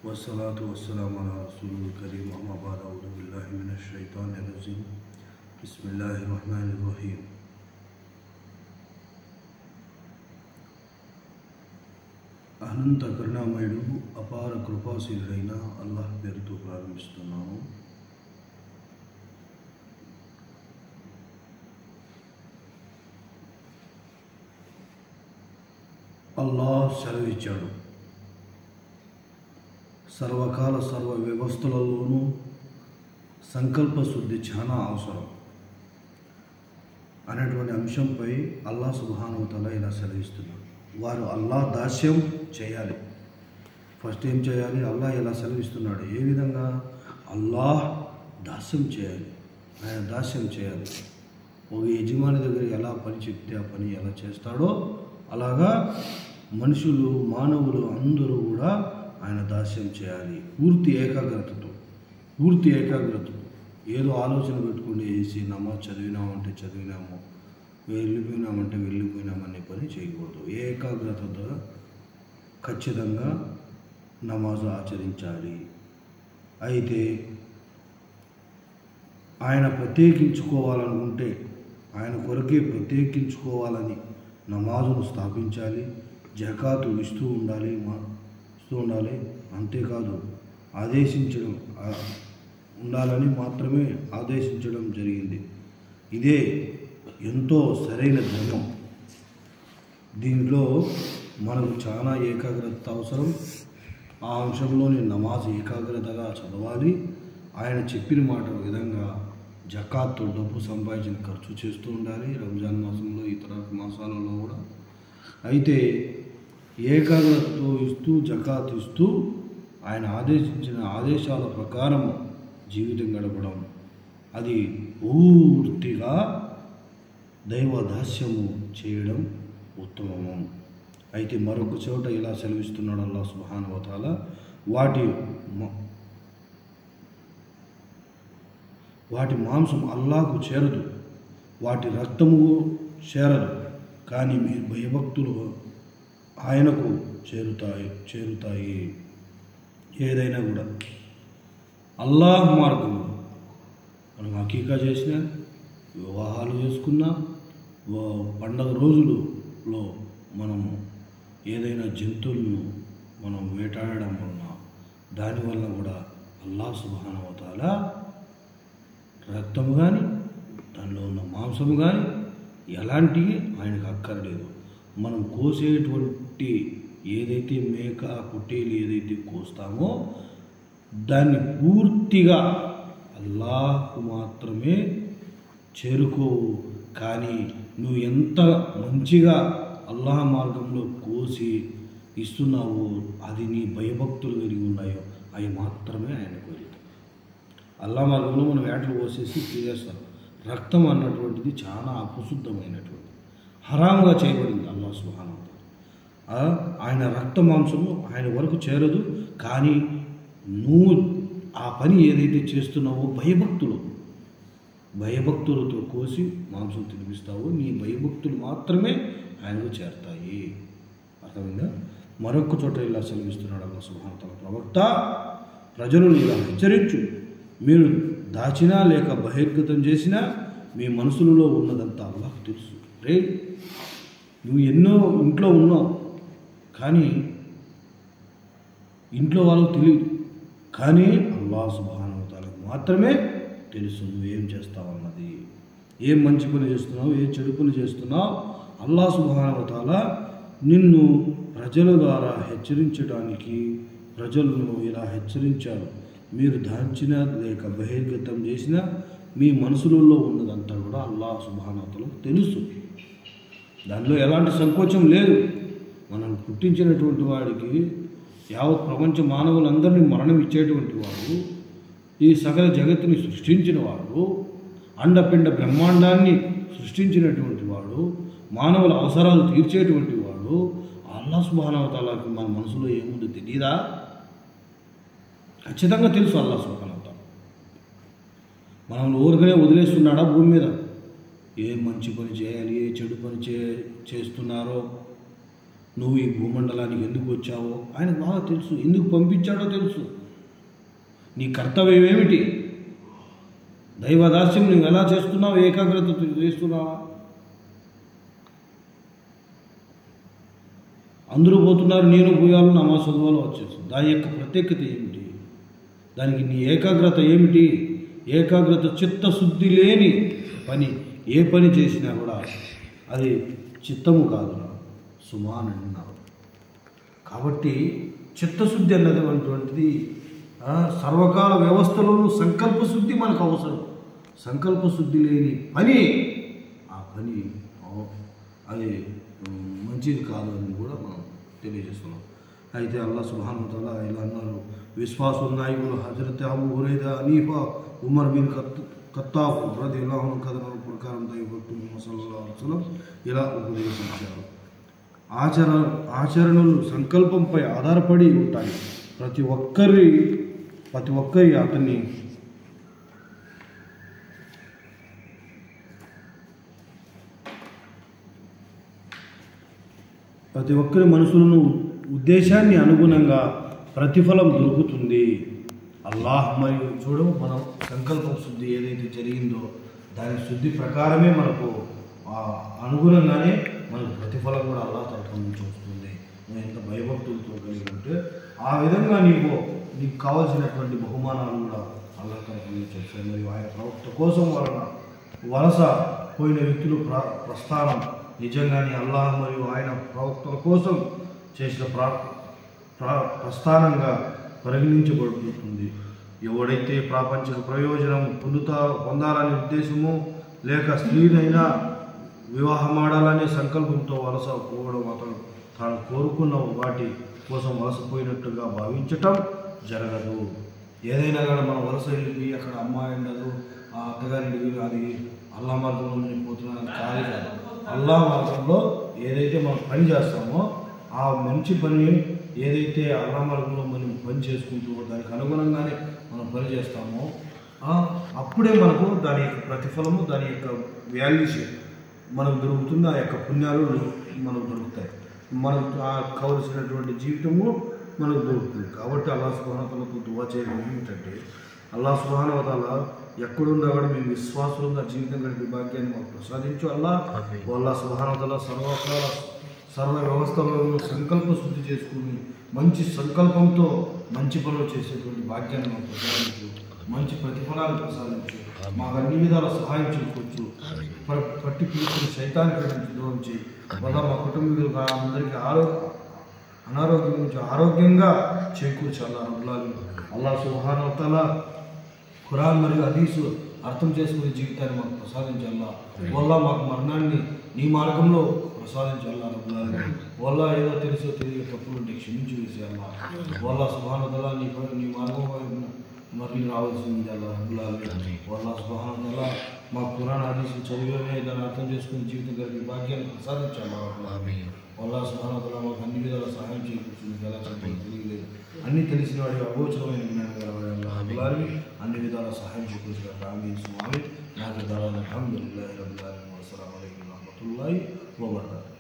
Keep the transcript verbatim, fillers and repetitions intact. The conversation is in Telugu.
वस्सलातु वस्सलामु अला रसूलिल करीम अम्मा बाद अऊज़ु बिल्लाहि मिनश शैतानिर रजीम बिस्मिल्लाहिर रहमानिर रहीम। అనంత కరుణామయుడు అపార కృపాశీలుడైన అల్లాహ్ పేరుతో ప్రారంభిస్తున్నాను. అల్లాహ్ సెలవిచ్చాడు, సర్వకాల సర్వ వ్యవస్థలలోనూ సంకల్ప శుద్ధి చాలా అవసరం అనేటువంటి అంశంపై అల్లాహ్ సుబ్హానహు వ తఆలా ఇలా సెలవిస్తున్నాడు. వారు అల్లాహ్ దాస్యం చేయాలి. ఫస్ట్ ఏం చేయాలి? అల్లాహ్ ఇలా సెలవిస్తున్నాడు. ఏ విధంగా? అల్లాహ్ దాస్యం చేయాలి, ఆయన దాస్యం చేయాలి. ఒక యజమాని దగ్గర ఎలా పని చెప్తే ఆ పని ఎలా చేస్తాడో అలాగా మనుషులు మానవులు అందరూ కూడా ఆయన దాస్యం చేయాలి. పూర్తి ఏకాగ్రతతో పూర్తి ఏకాగ్రతతో ఏదో ఆలోచన పెట్టుకుని వేసి నమాజ్ చదివినామంటే చదివినాము, వెళ్ళిపోయినామంటే వెళ్ళిపోయినామనే పని చేయకూడదు. ఏకాగ్రతతో ఖచ్చితంగా నమాజు ఆచరించాలి. అయితే ఆయన ప్రత్యేకించుకోవాలనుకుంటే ఆయన కొరకే ప్రత్యేకించుకోవాలని నమాజును స్థాపించాలి. జకాతు ఇస్తూ ఉండాలి ఇస్తూ ఉండాలి అంతేకాదు ఆదేశించడం ఉండాలని మాత్రమే ఆదేశించడం జరిగింది. ఇదే ఎంతో సరైన ధర్మం. దీనిలో మనకు చాలా ఏకాగ్రత అవసరం. ఆ అంశంలోని నమాజ్ ఏకాగ్రతగా చదవాలి. ఆయన చెప్పిన మాట విధంగా జకాత్తో డబ్బు సంపాదించిన ఖర్చు చేస్తూ ఉండాలి, రంజాన్ మాసంలో ఇతర మాసాలలో కూడా. అయితే ఏకాగ్రతతో ఇస్తూ జకాత్ ఇస్తూ ఆయన ఆదేశించిన ఆదేశాల ప్రకారం జీవితం గడపడం, అది పూర్తిగా దైవ దాస్యము చేయడం ఉత్తమము. అయితే మరొక చోట ఇలా సెలవిస్తున్నాడు అల్లాహ్ సుబ్హానహు వ తఆలా, వాటి వాటి మాంసం అల్లాహకు చేరదు, వాటి రక్తము చేరదు, కానీ మీ భయభక్తులు ఆయనకు చేరుతాయి చేరుతాయి ఏదైనా కూడా అల్లాహ్ మార్గంలో మనం హకీకా చేసినా, వివాహాలు చేసుకున్నా, పండగ రోజులలో మనము ఏదైనా జంతువులను మనం వేటాడడం వలన దానివల్ల కూడా అల్లాహ్ సుబ్హానహు వ తఆలా రక్తము కానీ దానిలో ఉన్న మాంసము కానీ ఎలాంటివి ఆయనకు అక్కర్లేదు. మనం కోసేటువంటి ఏదైతే మేక పొట్టేలు ఏదైతే కోస్తామో దాన్ని పూర్తిగా అల్లాహ్కు మాత్రమే చేరుకోవు. కానీ నువ్వు ఎంత మంచిగా అల్లాహ్ మార్గంలో కోసి ఇస్తున్నావో, అది నీ భయభక్తులు కలిగి ఉన్నాయో అవి మాత్రమే ఆయనకు వెళ్తాయి. అల్లాహ్ మార్గంలో మనం వేటలు కోసేసి తీసేస్తాం. రక్తం అన్నటువంటిది చాలా అపశుద్ధమైనటువంటి హరాముగా చేయబడింది. అల్లాహ్ సుబ్హానహు వ తఆలా ఆయన రక్త మాంసము ఆయన వరకు చేరదు. కానీ నువ్వు ఆ పని ఏదైతే చేస్తున్నావో భయభక్తులు భయభక్తులతో కోసి మాంసం తినిపిస్తావో నీ భయభక్తులు మాత్రమే ఆయనకు చేరతాయి. అర్థమైందా? మరొక చోట ఇలా సెలవిస్తున్నాడు అల్లాహ్ సుబ్హానహు వ తఆలా, ప్రవక్త ప్రజలను ఇలా హెచ్చరించు, మీరు దాచినా లేక బహిర్గతం చేసినా మీ మనసులలో ఉన్నదంతా అల్లాహ్కు తెలుసు. రే, నువ్వు ఎన్నో ఇంట్లో ఉన్నావు కానీ ఇంట్లో వాళ్ళకు తెలియదు, కానీ అల్లాహ్ సుబ్హానహు వ తఆలాకు మాత్రమే తెలుసు నువ్వేం చేస్తావన్నది. ఏం మంచి పని చేస్తున్నావు, ఏ చెడు పని చేస్తున్నావు. అల్లాహ్ సుబ్హానహు వ తఆలా నిన్ను ప్రజల ద్వారా హెచ్చరించడానికి ప్రజలను ఇలా హెచ్చరించారు, మీరు దాచినా లేక బహిర్గతం చేసినా మీ మనసులలో ఉన్నదంతా కూడా అల్లాహ్ సుబ్హానహు వ తఆలాకు తెలుసు. దానిలో ఎలాంటి సంకోచం లేదు. మనం పుట్టించినటువంటి వాడికి యావత్ ప్రపంచ మానవులందరినీ మరణం ఇచ్చేటువంటి వాడు, ఈ సకల జగత్తుని సృష్టించిన వాడు, అండపిండ బ్రహ్మాండాన్ని సృష్టించినటువంటి వాడు, మానవుల అవసరాలు తీర్చేటువంటి వాడు అల్లాహ్ సుబ్హానహు వ తఆలాకి మన మనసులో ఏముందో తెలియదా? ఖచ్చితంగా తెలుసు అల్లాహ్ సుబ్హానహు వ తఆలా. మనం ఊరికనే వదిలేస్తున్నాడా భూమి మీద? ఏ మంచి పని చేయాలి, ఏ చెడు పని చే చేస్తున్నారో నువ్వు ఈ భూమండలానికి ఎందుకు వచ్చావో ఆయనకు బాగా తెలుసు, ఎందుకు పంపించాడో తెలుసు. నీ కర్తవ్యం ఏమిటి, దైవదాస్యం నువ్వు ఎలా చేస్తున్నావు, ఏకాగ్రత చేస్తున్నావా? అందరూ పోతున్నారు, నేను పోయాలో నమాజ్ చదువులో వచ్చేస్తుంది. దాని యొక్క ప్రత్యేకత ఏమిటి, దానికి నీ ఏకాగ్రత ఏమిటి? ఏకాగ్రత చిత్తశుద్ధి లేని పని ఏ పని చేసినా కూడా అది చిత్తము కాదు సుమా అని అన్నారు. కాబట్టి చిత్తశుద్ధి అన్నటువంటిది సర్వకాల వ్యవస్థలోనూ సంకల్పశుద్ధి మనకు అవసరం. సంకల్పశుద్ధి లేని పని ఆ పని అది మంచిది కాదు అని కూడా మనం తెలియజేస్తున్నాం. అయితే అల్లాహ్ సుబ్హానహు వ తఆలా ఇలా అన్నారు, విశ్వాసు నాయకులు హజరత్ Abu Hurairah, Hanifa, Umar bin Khattab రదియల్లాహు అన్హు కథనం ప్రకారం దైవభక్తులు ముహమ్మద్ సల్లల్లాహు అలైహి వసల్లం ఇలా ఉపదేశించారు. ఆచరణ ఆచరణలు సంకల్పంపై ఆధారపడి ఉంటాయి. ప్రతి ఒక్కరి ప్రతి ఒక్కరి అతన్ని ప్రతి ఒక్కరి మనసులను ఉద్దేశాన్ని అనుగుణంగా ప్రతిఫలం దొరుకుతుంది. అల్లాహ్ మరియు చూడు, మనం సంకల్పం శుద్ధి ఏదైతే జరిగిందో దాని శుద్ధి ప్రకారమే మనకు అనుగుణంగానే మనకు ప్రతిఫలం కూడా అల్లాహ్ తరఫు నుంచి వస్తుంది. నువ్వు ఎంత భయభక్తులతో కలిగి ఉంటే ఆ విధంగా నీకు నీకు కావాల్సినటువంటి బహుమానాలు కూడా అల్లాహ్ తరఫు నుంచి వస్తాయి. మరియు ఆయన ప్రవక్త కోసం వలన వలస పోయిన వ్యక్తులు ప్ర ప్రస్థానం నిజంగానే అల్లాహ్ మరియు ఆయన ప్రవక్తల కోసం చేసిన ప్రా ప్రస్థానంగా పరిగణించబడుతుంది. ఎవడైతే ప్రాపంచిక ప్రయోజనం పొందుతా పొందాలనే ఉద్దేశము లేక స్త్రీనైనా వివాహమాడాలనే సంకల్పంతో వలస పోవడం అతను తాను కోరుకున్న వాటి కోసం వలసపోయినట్టుగా భావించటం జరగదు. ఏదైనా కానీ మనం వలస వెళ్ళి అక్కడ అమ్మాయి ఉండదు, ఆ అత్తగారింటికి అది అల్లా మార్గంలో నేను పోతున్నాను కాదు కాదు. అల్లా మార్గంలో ఏదైతే మనం పని చేస్తామో ఆ మంచి పని ఏదైతే అల్లా మార్గంలో మనం పని చేసుకుంటూ దానికి అనుగుణంగానే మనం పని చేస్తామో అప్పుడే మనకు దాని యొక్క ప్రతిఫలము, దాని యొక్క వాల్యూషన్ మనకు దొరుకుతుంది. ఆ యొక్క పుణ్యాలు మనకు దొరుకుతాయి, మనకు కావలసినటువంటి జీవితము మనకు దొరుకుతుంది. కాబట్టి అల్లాహ్ సుబ్హానహు వ తఆలాతో దువా చేయడం ఏమిటంటే, అల్లాహ్ సుబ్హానహు వ తఆలా ఎక్కడున్నా కూడా మేము విశ్వాసులుగా జీవితం గడిపే భాగ్యాన్ని మాకు ప్రసాదించు. అల్లాహ్ అల్లాహ్ సుబ్హానహు వ తఆలా సర్వకాల సర్వ వ్యవస్థలను సంకల్ప శుద్ధి చేసుకుని మంచి సంకల్పంతో మంచి పనులు చేసేటువంటి భాగ్యాన్ని మాకు ప్రసాదించు, మంచి ప్రతిఫలాన్ని ప్రసాదించు, మాకు అన్ని విధాల సహాయం చేసుకోవచ్చు. పట్టి పిలుచుకుని సైతానికి నుంచి దూరం చేయి. వల్ల మా కుటుంబీకులు అందరికీ ఆరోగ్య అనారోగ్యం నుంచి ఆరోగ్యంగా చేకూర్చాలి. అల్లాహ్ అల్లాహ్ సుబ్హానహు వ తఆలా ఖురాన్ మరియు హదీసు అర్థం చేసుకునే జీవితాన్ని మాకు ప్రసాదించాలా. వల్ల మాకు మరణాన్ని నీ మార్గంలో ప్రసాదించాలా. వల్ల ఏదో తెలుసో తెలియక తప్పులుంటే క్షమించి వేసేయాలా. వల్ల సుబ్హానహు వ తఆలా నీ నీ మార్గం మళ్ళీ రావాల్సింది అల్లా. వల్ల సుబ్హానహు వ తఆలా మా ఖురాన్ హదీసు చదివే దాన్ని అర్థం చేసుకుని జీవితం కలిగి భాగ్యాన్ని ప్రసాదించాలా. వల్ల సుబ్హానహు వ తఆలా మాకు అన్ని విధాల సహాయం చేకూర్చుంది. ఎలా చెప్పాలి తెలియలేదు, అన్నీ తెలిసిన వాడి అగోచరమైన జ్ఞానం గలవాడి అన్ని విధాల సహాయం చేకూర్చుగా ఆమీన్ సుమా ఆమీన్. నాకు దాదాపు అల్హమ్దులిల్లాహి రబ్బిల్ ఆలమీన్. అస్సలాము అలైకుం వరహ్మతుల్లాహి వబరకాతుహు.